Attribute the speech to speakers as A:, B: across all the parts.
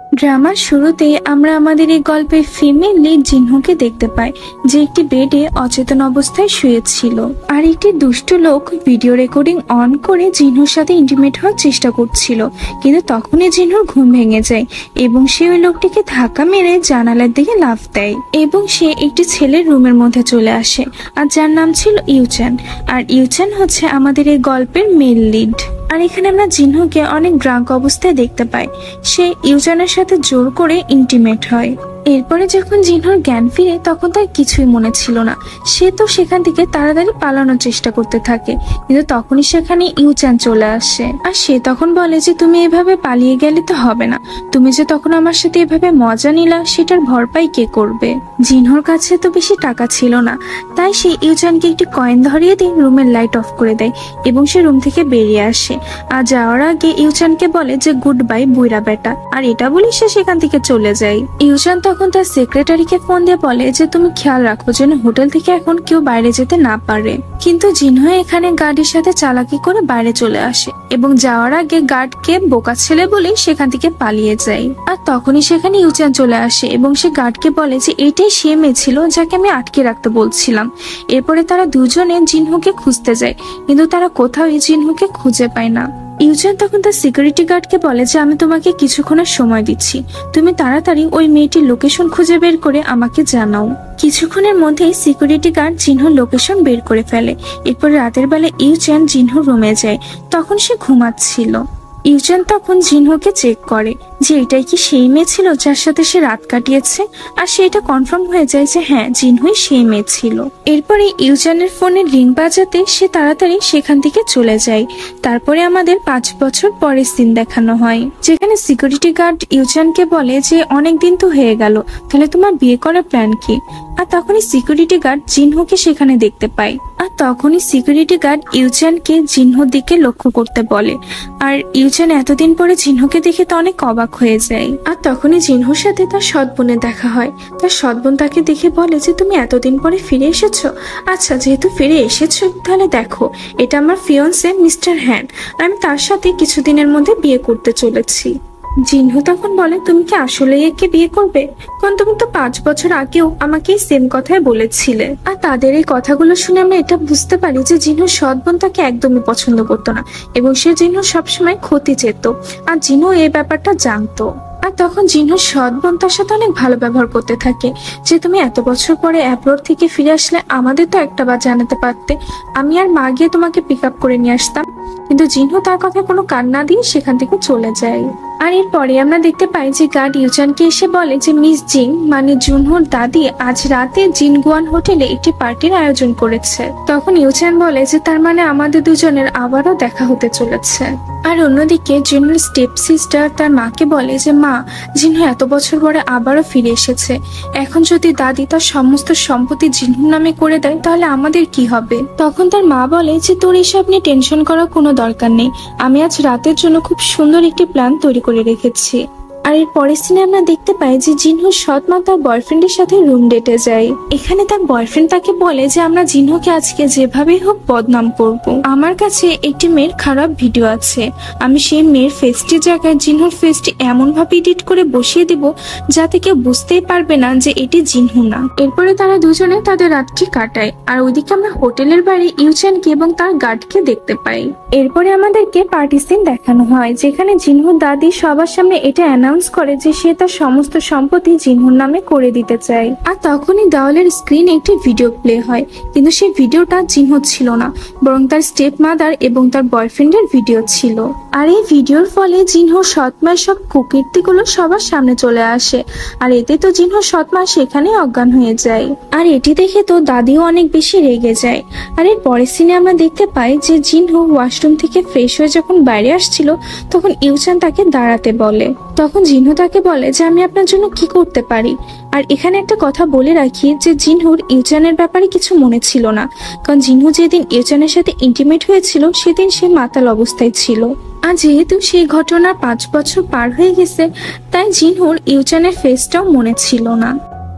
A: ড্রামার শুরুতে আমরা আমাদের এই গল্পের ফিমেল লিড জিনহুকে দেখতে পাই, যে একটি বেডে অচেতন অবস্থায় শুয়েছিল। আর একটি দুষ্ট লোক ভিডিও রেকর্ডিং অন করে জিনহুর সাথে ইন্টিমেট হওয়ার চেষ্টা করছিল, কিন্তু তখনই জিনহুর ঘুম ভেঙে যায় এবং সে ওই লোকটিকে ধাক্কা মেরে জানালার দিকে লাফ দেয় এবং সে একটি ছেলের রুমের মধ্যে চলে আসে, আর যার নাম ছিল ইউচ্যান। আর ইউচ্যান হচ্ছে আমাদের এই গল্পের মেল লিড। আর এখানে আমরা জিনহুকে অনেক ড্রাঙ্ক অবস্থায় দেখতে পাই, সে ইউজানের সাথে জোর করে ইন্টিমেট হয়। এরপরে যখন জিনহুর জ্ঞান ফিরে তখন তার কিছুই মনে ছিল না, সে তো সেখান থেকে তাড়াতাড়ি পালানোর চেষ্টা করতে থাকে, কিন্তু তখনই সেখানে ইউচ্যান চলে আসে। আর সে তখন বলে যে তুমি এভাবে পালিয়ে গেলে তো হবে না, তুমি যে তখন আমার সাথে এভাবে মজা নিলা সেটার ভরপাই কে করবে। জিনহুর কাছে তো বেশি টাকা ছিল না, তাই সে ইউচ্যানকে একটি কয়েন ধরিয়ে দিয়ে রুমের লাইট অফ করে দেয় এবং সে রুম থেকে বেরিয়ে আসে। আর যাওয়ার আগে ইউচ্যানকে বলে যে গুড বাই বুইরা বেটা, আর এটা বলে সে সেখান থেকে চলে যায়। ইউচ্যান তখন তার সেক্রেটারিকে ফোন দিয়ে বলে যে তুমি খেয়াল রাখো যেন হোটেল থেকে এখন কেউ বাইরে যেতে না পারে। কিন্তু জিনহু এখানে গার্ডের সাথে চালাকি করে বাইরে চলে আসে এবং যাওয়ার আগে গার্ডকে বোকা ছেলে বলে সেখান থেকে পালিয়ে যায়। আর তখনই সেখানে ইউচ্যান চলে আসে এবং সে গার্ডকে বলে যে এটাই সে মেয়ে ছিল যাকে আমি আটকে রাখতে বলছিলাম। এরপরে তারা দুজনে জিনহুকে খুঁজতে যায়, কিন্তু তারা কোথাওই জিনহুকে খুঁজে পায় না। ইউচ্যান তখন তার সিকিউরিটি গার্ডকে বলে যে আমি তোমাকে কিছুক্ষণের সময় দিচ্ছি, তুমি তাড়াতাড়ি ওই মেয়েটির লোকেশন খুঁজে বের করে আমাকে জানাও। কিছুক্ষণের মধ্যেই সিকিউরিটি গার্ড জিনহুর লোকেশন বের করে ফেলে। এরপর রাতের বেলা ইউচ্যান জিনহুর রুমে যায়, তখন সে ঘুমাচ্ছিল। ইউচ্যান তখন জিনহুকে চেক করে যে এটাই কি সেই মেয়ে ছিল যার সাথে সে রাত কাটিয়েছে, আর সে এটা কনফার্ম হয়ে যায় যে হ্যাঁ জিনহুই সেই মেয়ে ছিল। এরপরে ইউচ্যানের ফোনের রিং বাজাতে সে তাড়াতাড়ি সেখান থেকে চলে যায়। তারপরে আমাদের 5 বছর পরের সিন দেখানো হয়, যেখানে সিকিউরিটি গার্ড ইউচ্যানকে বলে যে অনেকদিন তো হয়ে গেল, তাহলে তোমার বিয়ে করার প্ল্যান কি? আর তখনই সিকিউরিটি গার্ড জিনহুকে সেখানে দেখতে পায়। আর তখনই সিকিউরিটি গার্ড ইউচ্যানকে জিনহুর দিকে লক্ষ্য করতে বলে। আর ইউচ্যান এতদিন পরে জিনহুকে দেখে তো অনেক অবাক হয়ে যায়। আর তখনই জিনহুর সাথে তার সৎ বোনের দেখা হয়। তার সৎ বোন তাকে দেখে বলে যে তুমি এতদিন পরে ফিরে এসেছো, আচ্ছা যেহেতু ফিরে এসেছো তাহলে দেখো এটা আমার ফিয়ন্সে মিস্টার হ্যান, আমি তার সাথে কিছুদিনের মধ্যে বিয়ে করতে চলেছি। জিনহু তখন বলে তুমি কি আসলেই একে বিয়ে করবে? কারণ তুমি তো 5 বছর আগেও আমাকে সেম কথাই বলেছিলে। আর তাদের এই কথাগুলো শুনে আমরা এটা বুঝতে পারি যে জিনহুর সৎ বোন তাকে একদমই পছন্দ করতো না এবং সে জিনহুর সবসময় ক্ষতি চেত, আর জিনহু এই ব্যাপারটা জানতো। আর তখন জিনহুর সৎ বোন তার সাথে অনেক ভালো ব্যবহার করতে থাকে, যে তুমি এত বছর পরে অ্যাব্রোড থেকে ফিরে আসলে আমাদের তো একটা বার জানাতে পারতে, আমি আর মা গিয়ে তোমাকে পিক আপ করে নিয়ে আসতাম। কিন্তু জিনহু তার কথা কোনো কান না দিয়ে সেখান থেকে চলে যায়। আর এরপরে আমরা দেখতে পাই যে গার্ড ইউচ্যানকে এসে বলে যে মিস জিং মানে জুনহুর দাদি আজ রাতে জিনগুয়ান হোটেলে একটি পার্টির আয়োজন করেছে। তখন ইউচ্যান বলে যে তার মানে আমাদের দুজনের আবারও দেখা হতে চলেছে। আর অন্যদিকে জিনহুর স্টেপ সিস্টার তার মাকে বলে যে মা, জিনহু এত বছর পরে আবারও ফিরে এসেছে, এখন যদি দাদি তার সমস্ত সম্পত্তি জিনহুর নামে করে দেয় তাহলে আমাদের কি হবে? তখন তার মা বলে যে তোর এসব নিয়ে টেনশন করার কোনো দরকার নেই, আমি আজ রাতের জন্য খুব সুন্দর একটি প্ল্যান তৈরি করে রেখেছি। আর এর পরের সিনে আমরা দেখতে পাই যে জিনহুর সৎ মা তার বয়ফ্রেন্ডের সাথে রুম ডেটে যায়। এখানে তার বয়ফ্রেন্ড তাকে বলে যে আমরা জিনহুকে আজকে যেভাবেই হোক বদনাম করব। আমার কাছে একটি মেয়ের খারাপ ভিডিও আছে, আমি সেই মেয়ের ফেসটি জায়গায় জিনহুর ফেসটি এমন ভাবে এডিট করে বসিয়ে দিব যাতে কেউ বুঝতেই পারবে না যে এটি জিনহু না। এরপরে তারা দুজনে তাদের রাতটি কাটায়। আর ওইদিকে আমরা হোটেলের বাইরে ইউচ্যানকে এবং তার গার্ডকে দেখতে পাই। এরপরে আমাদেরকে পার্টি সিন দেখানো হয়, যেখানে জিনহুর দাদি সবার সামনে এটা অ্যানাউন্স করে যে সে তার সমস্ত সম্পত্তি জিনহুর নামে করে দিতে চায়। আর তখনই দেওয়ালের স্ক্রিনে একটি ভিডিও প্লে হয়, কিন্তু সেই ভিডিওটা জিনহু ছিল না, বরং তার স্টেপ মাদার এবং তার বয়ফ্রেন্ডের ভিডিও ছিল। আর এই ভিডিওর ফলে জিনহুর সৎমার সব কুকীর্তিগুলো সবার সামনে চলে আসে। আর এতে তো জিনহুর সৎমা সেখানে অজ্ঞান হয়ে যায়। আর এটি দেখে তো দাদিও অনেক বেশি রেগে যায়। আর এর পরের সিনে আমরা দেখতে পাই যে জিনহু ওয়াশরুম থেকে ফ্রেশ হয়ে যখন বাইরে আসছিল তখন ইউচ্যান তাকে দাঁড়াতে বলে। তখন জিনহু তাকে বলে যে আমি আপনার জন্য কি করতে পারি। আর এখানে একটা কথা বলে রাখি যে জিনহুর ইউচ্যানের ব্যাপারে কিছু মনে ছিল না, কারণ জিনহু যেদিন ইউচ্যানের সাথে ইন্টিমেট হয়েছিল সেদিন সে মাতাল অবস্থায় ছিল। আর যেহেতু সেই ঘটনার 5 বছর পার হয়ে গেছে, তাই জিনহুর ইউচ্যানের ফেসটাও মনে ছিল না।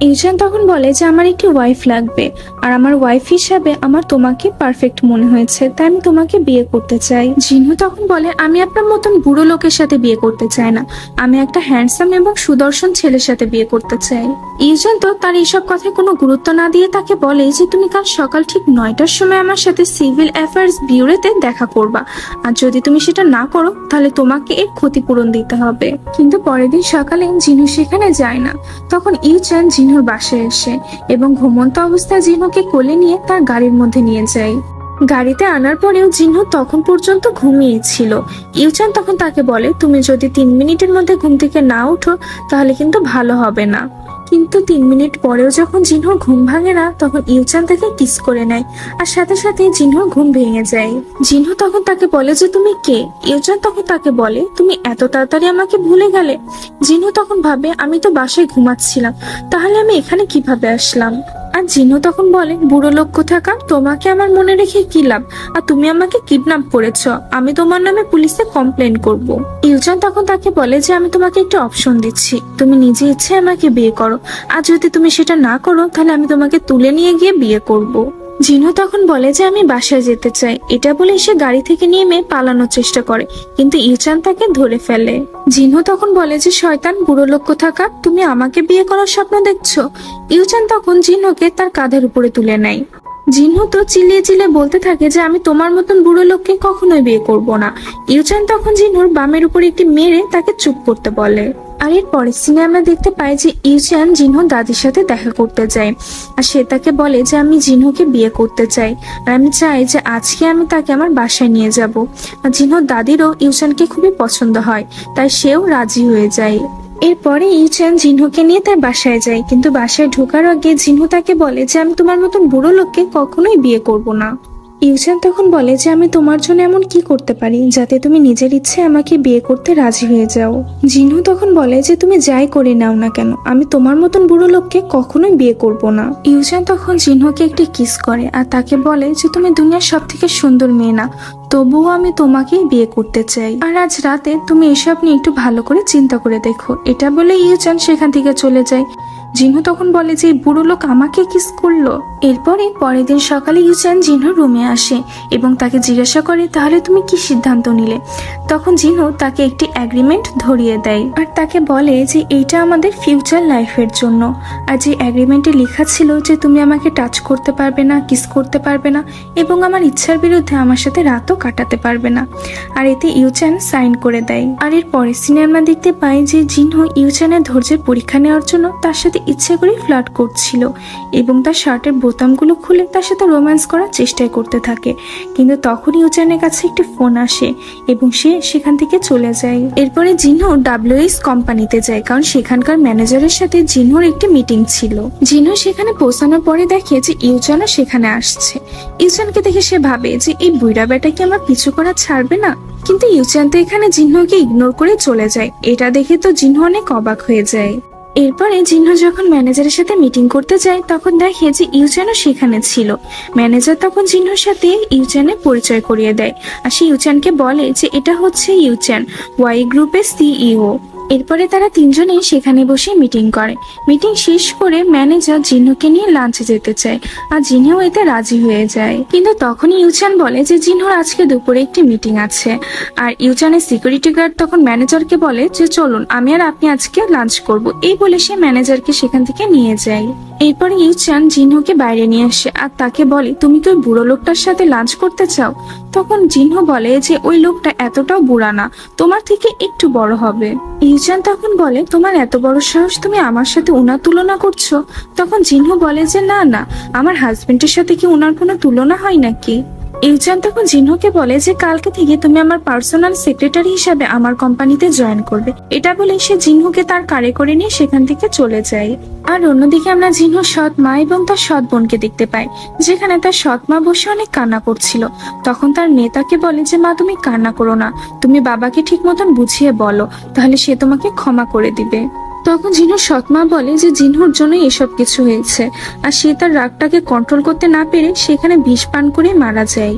A: ইউজান তখন বলে যে আমার একটি ওয়াইফ লাগবে, আর আমার ওয়াইফ হিসাবে আমার তোমাকে পারফেক্ট মনে হয়েছে, তাই আমি তোমাকে বিয়ে করতে চাই। জিনহু তখন বলে আমি আপনার মতন বুড়ো লোকের সাথে বিয়ে করতে চাই না, আমি একটা হ্যান্ডসাম এবং সুদর্শন ছেলের সাথে বিয়ে করতে চাই। ইউজান তো তার এইসব কথায় কোনো গুরুত্ব না দিয়ে তাকে বলে যে তুমি কাল সকাল ঠিক 9টার সময় আমার সাথে সিভিল অ্যাফেয়ার্স বিউরোতে দেখা করবা, আর যদি তুমি সেটা না করো তাহলে তোমাকে এর ক্ষতিপূরণ দিতে হবে। কিন্তু পরের দিন সকালে জিনহু সেখানে যায় না। তখন ইউজান জিনহুর বাসায় আসে এবং ঘুমন্ত অবস্থায় জিনহুকে কোলে নিয়ে তার গাড়ির মধ্যে নিয়ে যায়। গাড়িতে আনার পরেও জিনহু তখন পর্যন্ত ঘুমিয়েছিল। ইউজান তখন তাকে বলে তুমি যদি 3 মিনিটের মধ্যে ঘুম থেকে না উঠো তাহলে কিন্তু ভালো হবে না। কিন্তু 3 মিনিট পরেও যখন জিনহুর ঘুম ভাঙে না, তখন ইউজান তাকে কিস করে নেয়, আর সাথে সাথে জিনহুর ঘুম ভেঙে যায়। জিনহু তখন তাকে বলে যে তুমি কে? ইউজান তখন তাকে বলে তুমি এত তাড়াতাড়ি আমাকে ভুলে গেলে? জিনহু তখন ভাবে আমি তো বাসায় ঘুমাচ্ছিলাম, তাহলে আমি এখানে কিভাবে আসলাম? আর জিনহু তখন বলে বুড়ো লোক কোথাকার, তোমাকে আমার মনে রেখে কি লাভ, আর তুমি আমাকে কিডন্যাপ করেছ, আমি তোমার নামে পুলিশে কমপ্লেন করব। ইউজান তখন তাকে বলে যে আমি তোমাকে একটা অপশন দিচ্ছি, তুমি নিজে ইচ্ছে আমাকে বিয়ে করো, আর যদি তুমি সেটা না করো তাহলে আমি তোমাকে তুলে নিয়ে গিয়ে বিয়ে করব। জিনহু তখন বলে যে আমি বাসায় যেতে চাই। এটা বলে সে গাড়ি থেকে নেমে পালানোর চেষ্টা করে, কিন্তু ইউজান তাকে ধরে ফেলে। জিনহু তখন বলে যে শয়তান বুড়ো লোক কোথাকার, তুমি আমাকে বিয়ে করার স্বপ্ন দেখছো? ইউজান তখন জিনহুকে তার কাঁধের উপরে তুলে নেয়। জিনহু তো চিল্লিয়ে চিল্লিয়ে বলতে থাকে যে আমি তোমার মতন বুড়ো লোককে কখনোই বিয়ে করব না। ইউজান তখন জিনহুর বামের উপর একটি মেরে তাকে চুপ করতে বলে। আর এর পরের সিনে আমরা দেখতে পাই যে ইউজান জিনহুর দাদির সাথে দেখা করতে যায়, আর সে তাকে বলে যে আমি জিনহুকে বিয়ে করতে চাই, আর আমি চাই যে আজকে আমি তাকে আমার বাসায় নিয়ে যাব। আর জিনহুর দাদিরও ইউজানকে খুবই পছন্দ হয়, তাই সেও রাজি হয়ে যায়। এরপরে ইউজান জিনহুকে নিয়ে তার বাসায় যায়, কিন্তু বাসায় ঢোকার আগে জিনহু তাকে বলে যে আমি তোমার মতন বুড়ো লোককে কখনোই বিয়ে করব না। ইউজান তখন বলে যে আমি তোমার জন্য এমন কি করতে পারি যাতে তুমি নিজের ইচ্ছে আমাকে বিয়ে করতে রাজি হয়ে যাও। জিনহু তখন বলে যে তুমি যাই করে নাও না কেন, আমি তোমার মতন বুড়ো লোককে কখনোই বিয়ে করব না। ইউজান তখন জিনহুকে একটি কিস করে আর তাকে বলে যে তুমি দুনিয়ার সব থেকে সুন্দর মেয়ে না, তবুও আমি তোমাকেই বিয়ে করতে চাই, আর আজ রাতে তুমি এসব নিয়ে একটু ভালো করে চিন্তা করে দেখো। এটা বলে ইউজান সেখান থেকে চলে যায়। জিনহু তখন বলে যে বুড়ো লোক আমাকে কিস করলো। এরপরে পরের দিন সকালে ইউজান জিনহুর রুমে আসে এবং তাকে জিজ্ঞাসা করে তাহলে তুমি কি সিদ্ধান্ত নিলে। তখন জিনহু তাকে একটি এগ্রিমেন্ট ধরিয়ে দেয় আর তাকে বলে যে এইটা আমাদের ফিউচার লাইফের জন্য। আর যে এগ্রিমেন্টে লেখা ছিল যে তুমি আমাকে টাচ করতে পারবে না, কিস করতে পারবে না এবং আমার ইচ্ছার বিরুদ্ধে আমার সাথে রাতও কাটাতে পারবে না। আর এতে ইউজান সাইন করে দেয়। আর এর পরের সিনে আমরা দেখতে পাই যে জিনহু ইউজানের ধৈর্যের পরীক্ষা নেওয়ার জন্য তার সাথে ইচ্ছে করে ফ্লার্ট করছিল এবং তার শার্টের বোতামগুলো খুলে তার সাথে রোম্যান্স করার চেষ্টা করতে থাকে। কিন্তু তখন ইউজানের কাছে একটি ফোন আসে এবং সে সেখান থেকে চলে যায়। এরপরে জিনহু WS কোম্পানিতে যায়, কারণ সেখানকার ম্যানেজারের সাথে জিনহুর একটি মিটিং ছিল। জিনহু সেখানে পৌঁছানোর পরে দেখে যে ইউজানও সেখানে আসছে। ইউজানকে দেখে সে ভাবে যে এই বুইড়া বেটা কি আমার পিছু করা ছাড়বে না, কিন্তু ইউজান তো এখানে জিনহুকে ইগনোর করে চলে যায়। এটা দেখে তো জিনহু অনেক অবাক হয়ে যায়। এরপরে জিনহু যখন ম্যানেজারের সাথে মিটিং করতে যায় তখন দেখে যে ইউজানও সেখানে ছিল। ম্যানেজার তখন জিনহুর সাথে ইউজানের পরিচয় করিয়ে দেয়, আর সে ইউজানকে বলে যে এটা হচ্ছে ইউজান, ওয়াই গ্রুপের CEO। এরপরে তারা তিনজনেই সেখানে বসে মিটিং করে। মিটিং শেষ করে ম্যানেজার জিনহুকে নিয়ে লাঞ্চে যেতে চায়, আর জিনহু এতে রাজি হয়ে যায়। কিন্তু তখনই ইউজান বলে যে জিনহুর আজকে দুপুরে একটি মিটিং আছে। আর ইউজানের সিকিউরিটি গার্ড তখন ম্যানেজারকে বলে যে চলুন আমি আর আপনি আজকে লাঞ্চ করব। এই বলে সে ম্যানেজারকে সেখান থেকে নিয়ে যায়। এরপরে ইউজান জিনহুকে বাইরে নিয়ে আসে আর তাকে বলে তুমি তো ওই বুড়ো লোকটার সাথে লাঞ্চ করতে চাও। তখন জিনহু বলে যে ওই লোকটা এতটাও বুড়া না, তোমার থেকে একটু বড় হবে। ইউজান তখন বলে তোমার এত বড় সাহস, তুমি আমার সাথে উনার তুলনা করছো। তখন জিনহু বলে যে না না, আমার হাজবেন্ডের সাথে কি উনার কোনো তুলনা হয় নাকি। ইউজান তখন জিনহুকে বলে যে কালকে থেকে তুমি আমার পার্সোনাল সেক্রেটারি হিসাবে আমার কোম্পানিতে জয়েন করবে। এটা বলে সে জিনহুকে তার কারে করে নিয়ে সেখান থেকে চলে যায়। আর অন্যদিকে আমরা জিনহুর সৎ মা এবং তার সৎ বোনকে দেখতে পাই, যেখানে তার সৎ মা বসে অনেক কান্না করছিল। তখন তার মেয়ে তাকে বলে যে মা তুমি কান্না করো না, তুমি বাবাকে ঠিক মতন বুঝিয়ে বলো, তাহলে সে তোমাকে ক্ষমা করে দিবে। তখন জিনহুর সৎমা বলে যে জিনহুর জন্য এসব কিছু হয়েছে, আর সে তার রাগটাকে কন্ট্রোল করতে না পেরে সেখানে বিষ পান করে মারা যায়।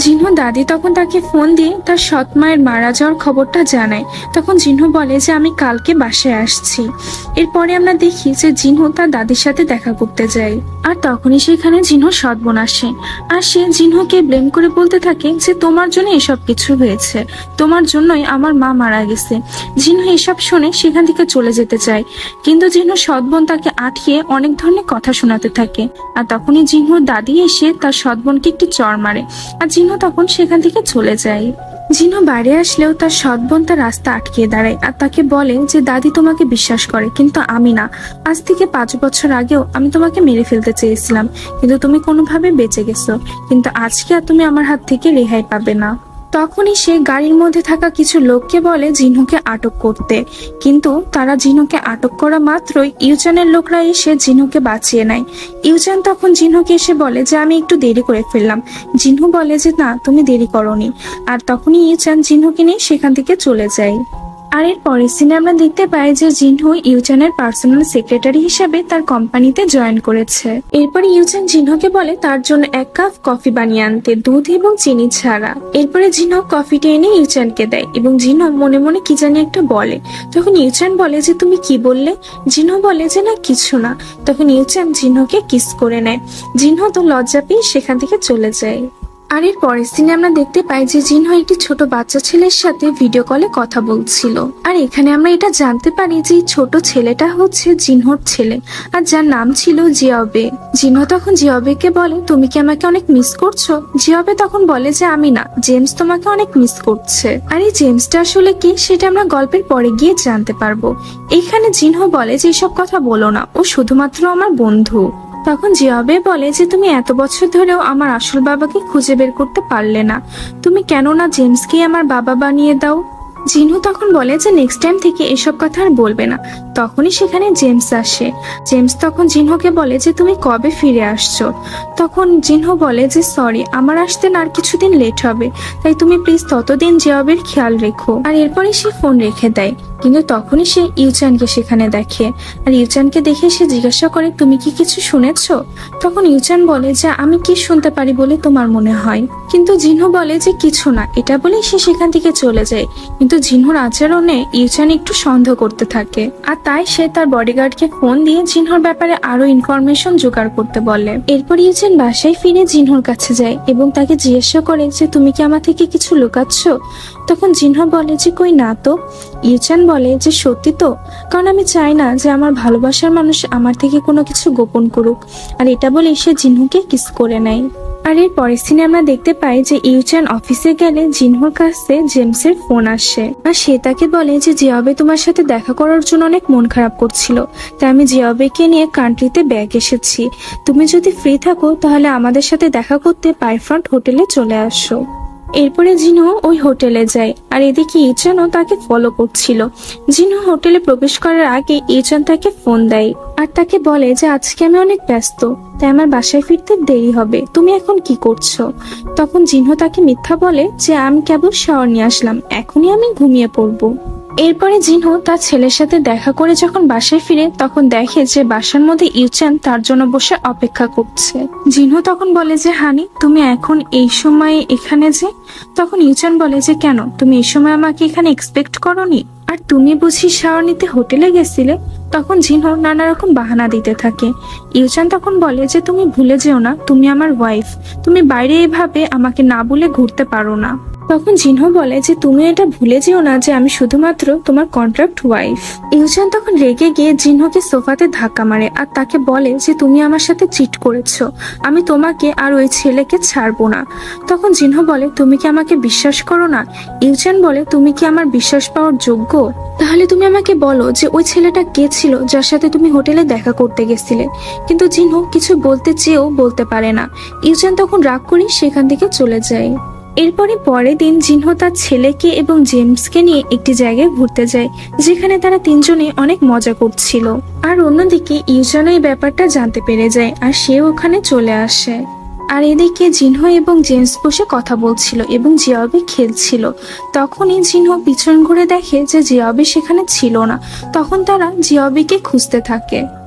A: জিনহো দাদি তখন তাকে ফোন দিয়ে তার সৎ মায়ের মারা যাওয়ার খবরটা জানায়। তখন জিনহো বলে যে আমি কালকে বাসায় আসছি। এরপরে আমরা দেখি যে জিনহো তার দাদির সাথে দেখা করতে যায়, আর তখনই সেখানে জিনহো সৎ বোন আসে। আর সে জিনহোকে ব্লেম করে বলতে থাকে যে তোমার জন্য এসব কিছু হয়েছে, তোমার জন্যই আমার মা মারা গেছে। জিনহো এসব শুনে সেখান থেকে চলে যেতে চায়, কিন্তু জিনহো সৎ বোন তাকে আটকিয়ে অনেক ধরনের কথা শোনাতে থাকে। আর তখনই জিনহোর দাদি এসে তার সৎ বোনকে একটি চড় মারে, আর জিনহো তখন সেখান থেকে চলে যায়। জিনহো বাইরে আসলেও তার সৎ বোন তার রাস্তা আটকিয়ে দাঁড়ায় আর তাকে বলে যে দাদি তোমাকে বিশ্বাস করে, কিন্তু আমি না। আজ থেকে 5 বছর আগেও আমি তোমাকে মেরে ফেলতে চেয়েছিলাম, কিন্তু তুমি কোনোভাবে বেঁচে গেছো, কিন্তু আজকে আর তুমি আমার হাত থেকে রেহাই পাবে না। তখনই সে গাড়ির মধ্যে থাকা কিছু লোককে বলে জিনহুকে আটক করতে, কিন্তু তারা জিনহুকে আটক করা মাত্রই ইউচানের লোকরা এসে জিনহুকে বাঁচিয়ে নেয়। ইউচান তখন জিনহুকে এসে বলে যে আমি একটু দেরি করে ফেললাম। জিনহু বলে যে না, তুমি দেরি করনি। আর তখনই ইউচান জিনহুকে নিয়ে সেখান থেকে চলে যায়। আর এর পরের সিনে আমরা দেখতে পাই যে জিনহু ইউচানের পার্সোনাল সেক্রেটারি হিসেবে তার কোম্পানিতে জয়েন করেছে। এরপরে ইউচান জিনহুকে বলে তার জন্য 1 কাপ কফি বানিয়ে আনতে, দুধ এবং চিনি ছাড়া। এরপরে জিনহু কফিটা এনে ইউচানকে দেয় এবং জিনহু মনে মনে কি জানি একটা বলে। তখন ইউচান বলে যে তুমি কি বললে? জিনহু বলে যে না কিছু না। তখন ইউচান জিনহুকে কিস করে নেয়। জিনহু তো লজ্জা পেয়ে সেখান থেকে চলে যায়। আর এর পরের দিনে আমরা দেখতে পাই যে জিনহো একটি ছোট বাচ্চা ছেলের সাথে ভিডিও কলে কথা বলছিল। আর এখানে আমরা এটা জানতে পারি যে ছোট ছেলেটা হচ্ছে জিনহোর ছেলে, আর যার নাম ছিল জিয়াবে। জিনহো তখন জিয়াবেকে বলে তুমি কি আমাকে অনেক মিস করছো? জিয়াবে তখন বলে যে আমি না, জেমস তোমাকে অনেক মিস করছে। আর এই জেমসটা আসলে কি সেটা আমরা গল্পের পরে গিয়ে জানতে পারবো। এখানে জিনহো বলে যে এসব কথা বলো না, ও শুধুমাত্র আমার বন্ধু। তখন জিয়াবে বলে যে তুমি এত বছর ধরেও আমার আসল বাবাকে খুঁজে বের করতে পারলে না, তুমি কেন না জেমসকে আমার বাবা বানিয়ে দাও? জিনহু তখন বলে যে নেক্সট টাইম থেকে এসব কথা আর বলবে না। তখনই সেখানে জেমস আসে। জেমস তখন জিনহুকে বলে যে তুমি কবে ফিরে আসছো? তখন জিনহু বলে যে সরি, আমার আসতে আর কিছুদিন লেট হবে, তাই তুমি প্লিজ ততদিন জিয়াবের খেয়াল রেখো। আর এরপরে সে ফোন রেখে দেয়। কিন্তু তখনই সে ইউচানকে সেখানে দেখে, আর ইউচানকে দেখে সে জিজ্ঞাসা করে তুমি কি কিছু শুনেছো? তখন ইউচান বলে যে আমি কি শুনতে পারি বলে তোমার মনে হয়? কিন্তু জিনহু বলে যে কিছু না। এটা বলে সে সেখান থেকে চলে যায়। কিন্তু জিনহুর আচরণে ইউচান একটু সন্দেহ করতে থাকে, আর তাই সে তার বডিগার্ডকে ফোন দিয়ে জিনহুর ব্যাপারে আরো ইনফরমেশন জোগাড় করতে বলে। এরপর ইউচান বাসায় ফিরে জিনহুর কাছে যায় এবং তাকে জিজ্ঞাসা করে যে তুমি কি আমার থেকে কিছু লুকাচ্ছ? তখন জিনহু বলে যে কই না তো। ইউচান বলে যে সত্যি তো, কারণ আমি চাই না যে আমার ভালোবাসার মানুষ আমার থেকে কোনো কিছু গোপন করুক। আর এটা বলে সে জিনহুকে কিস করে নেয়। আর এর পরের সিনে আমরা দেখতে পাই যে ইউচান অফিসে গেলে জিনহুর কাছে জেমসের ফোন আসে, আর সে তাকে বলে যে জিয়াবে তোমার সাথে দেখা করার জন্য অনেক মন খারাপ করছিল, তাই আমি জিয়াবেকে নিয়ে কান্ট্রিতে ব্যাক এসেছি। তুমি যদি ফ্রি থাকো তাহলে আমাদের সাথে দেখা করতে পাইফ্রন্ট হোটেলে চলে আসো। এরপরে জিনহু ওই হোটেলে যায়, আর এদিকে ইউচানও তাকে ফলো করছিল। জিনহু হোটেলে প্রবেশ করার আগে ইউচান তাকে ফোন দেয় আর তাকে বলে যে আজকে আমি অনেক ব্যস্ত, তাই আমার বাসায় ফিরতে দেরি হবে, তুমি এখন কি করছো? তখন জিনহু তাকে মিথ্যা বলে যে আমি কেবল শাওয়ার নিয়ে আসলাম, এখনই আমি ঘুমিয়ে পড়বো। এরপরে জিনহু তার ছেলের সাথে দেখা করে যখন বাসায় ফিরে তখন দেখে যে বাসার মধ্যে ইউচান তার জন্য বসে অপেক্ষা করছে। জিনহু তখন বলে যে হানি, তুমি এখন এই সময়ে এখানে যে? তখন ইউচান বলে যে কেন, তুমি এই সময় আমাকে এখানে এক্সপেক্ট করোনি? আর তুমি বুঝি শাওয়ার নিতে হোটেলে গেছিলে? তখন জিনহু নানা রকম বাহানা দিতে থাকে। ইউচান তখন বলে যে তুমি ভুলে যেও না, তুমি আমার ওয়াইফ, তুমি বাইরে এভাবে আমাকে না বলে ঘুরতে পারো না। তখন জিনহু বলে যে তুমি এটা ভুলে যেও না যে আমি শুধুমাত্র তোমার কন্ট্রাক্ট ওয়াইফ। ইউচান তখন রেগে গিয়ে জিনহুকে সোফাতে ধাক্কা মারে আর তাকে বলে যে তুমি আমার সাথে চিট করেছো, আমি তোমাকে আর ওই ছেলেকে ছাড়বো না। তখন জিনহু বলে তুমি কি আমাকে বিশ্বাস করো না? ইউচান বলে তুমি কি আমার বিশ্বাস পাওয়ার যোগ্য? তাহলে তুমি আমাকে বলো যে ওই ছেলেটা কে ছিল যার সাথে তুমি হোটেলে দেখা করতে গেছিলে। কিন্তু জিনহু কিছু বলতে চেয়েও বলতে পারে না। ইউচান তখন রাগ করে সেখান থেকে চলে যায়। এরপরে পরের দিন জিনহু তার ছেলেকে এবং জেমসকে নিয়ে একটি জায়গায় ঘুরতে যায়, যেখানে তারা তিনজনে অনেক মজা করছিল। আর অন্যদিকে ইউচানও এই ব্যাপারটা জানতে পেরে যায় আর সে ওখানে চলে আসে। আর এদিকে জিনহু এবং জেমস বসে কথা বলছিল এবং জিয়াবে খেলছিল। তখনই জিনহু পিছন ঘুরে দেখে যে জিয়াবে সেখানে ছিল না। তখন তারা জিয়াবেকে খুঁজতে থাকে।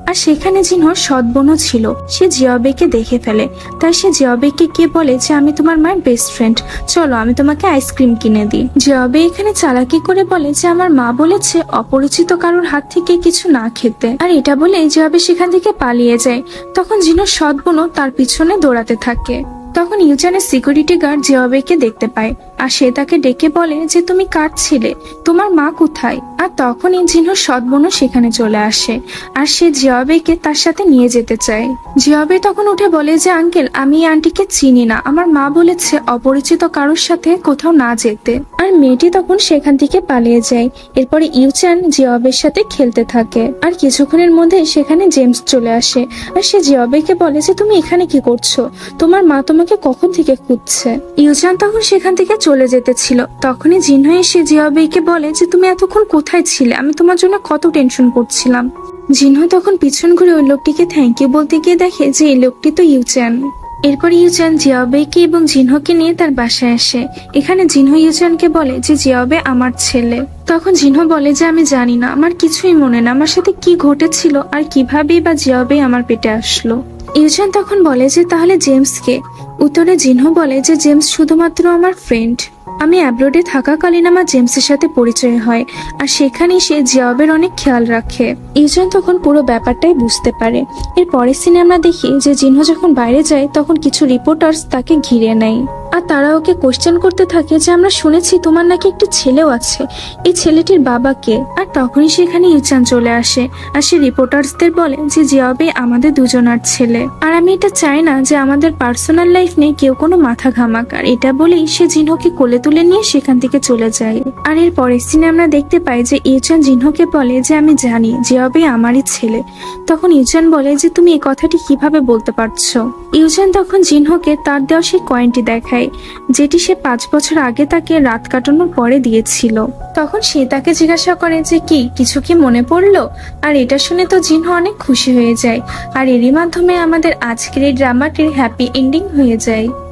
A: আর সেখানে জিনহোর সৎ বোনও ছিল। সে জিয়াবেকে দেখে ফেলে, তাই সে জিয়াবেকে গিয়ে বলে যে আমি তোমার মায়ের বেস্ট ফ্রেন্ড, চলো আমি তোমাকে আইসক্রিম কিনে দিই। জিয়াবে এখানে চালাকি করে বলে যে আমার মা বলেছে অপরিচিত কারোর হাত থেকে কিছু না খেতে, আর এটা বলে জিয়াবে সেখান থেকে পালিয়ে যায়। তখন জিনহোর সৎ বোনও তার পিছনে দৌড়াতে থাকে। তখন ইউজানের সিকিউরিটি গার্ড জিয়াবেকে দেখতে পায়, আর সে তাকে ডেকে বলে যে তুমি কার ছিলে, তোমার মা কোথায়? আর তখনই জিনহোর সৎ বোনও সেখানে চলে আসে, আর সে জিয়াবেকে তার সাথে নিয়ে যেতে চায়। জিয়াবে তখন উঠে বলে যে আঙ্কেল, আমি এই আন্টিকে চিনি না, আমার মা বলেছে অপরিচিত কারোর সাথে কোথাও না যেতে। আর মেয়েটি তখন সেখান থেকে পালিয়ে যায়। এরপরে ইউচান জিয়াবের সাথে খেলতে থাকে, আর কিছুক্ষণের মধ্যে সেখানে জেমস চলে আসে, আর সে জিয়াবেকে বলে যে তুমি এখানে কি করছো, তোমার মা তোমাকে কখন থেকে খুঁজছে। ইউচান তখন সেখান থেকে চলে যেতে ছিল, তখনই জিনহো এসে জিয়াবেকে বলে যে তুমি এতক্ষণ কোথায় ছিলে, আমি তোমার জন্য কত টেনশন করছিলাম। জিনহো তখন পিছন ঘুরে ওই লোকটিকে থ্যাংক ইউ বলতে গিয়ে দেখে যে এই লোকটি তো ইউচান। এরপর ইউচান জিয়াবেকে এবং জিনহোকে নিয়ে তার বাসায় আসে। এখানে জিনহো ইউচানকে বলে যে জিয়াবে আমার ছেলে। তখন জিনহো বলে যে আমি জানি না, আমার কিছুই মনে না, আমার সাথে কি ঘটেছিল আর কিভাবে বা জিয়াবে আমার পেটে আসলো। ইউচান তখন বলে যে তাহলে জেমসকে? উত্তরে জিনহো বলে যে জেমস শুধুমাত্র আমার ফ্রেন্ড, আমি অ্যাব্রোডে থাকাকালীন আমার জেমসের সাথে পরিচয় হয়, আর সেখানেই সে জিয়াবের অনেক খেয়াল রাখে। ইউজান তখন পুরো ব্যাপারটাই বুঝতে পারে। এর পরের সিনে আমরা দেখি যে জিনহো যখন বাইরে যায় তখন কিছু রিপোর্টার্স তাকে ঘিরে নেয়, আর তারা ওকে কোশ্চেন করতে থাকে যে আমরা শুনেছি তোমার নাকি একটি ছেলেও আছে, এই ছেলেটির বাবা কে? আর তখনই সেখানে ইউচান চলে আসে, আর সে রিপোর্টার্সদের বলে যে জিয়াবে আমাদের দুজনার ছেলে, আর আমি এটা চাই না যে আমাদের পার্সোনাল লাইফ নিয়ে কেউ কোনো মাথা ঘামাক। আর এটা বলেই সে জিনহোকে কোলে তুলে নিয়ে সেখান থেকে চলে যায়। আর এর পরের সিনে আমরা দেখতে পাই যে ইউচান জিনহোকে বলে যে আমি জানি জিয়াবে আমারই ছেলে। তখন ইউচান বলে যে তুমি এই কথাটি কিভাবে বলতে পারছো? ইউচান তখন জিনহোকে তার দেওয়া সেই কয়েনটি দেখায়, যেটি সে 5 বছর আগে তাকে রাত কাটানোর পরে দিয়েছিল। তখন সে তাকে জিজ্ঞাসা করে যে কিছু কি মনে পড়লো? আর এটা শুনে তো জিনহো অনেক খুশি হয়ে যায়, আর এরই মাধ্যমে আমাদের আজকের এই ড্রামাটির হ্যাপি এন্ডিং হয়ে যায়।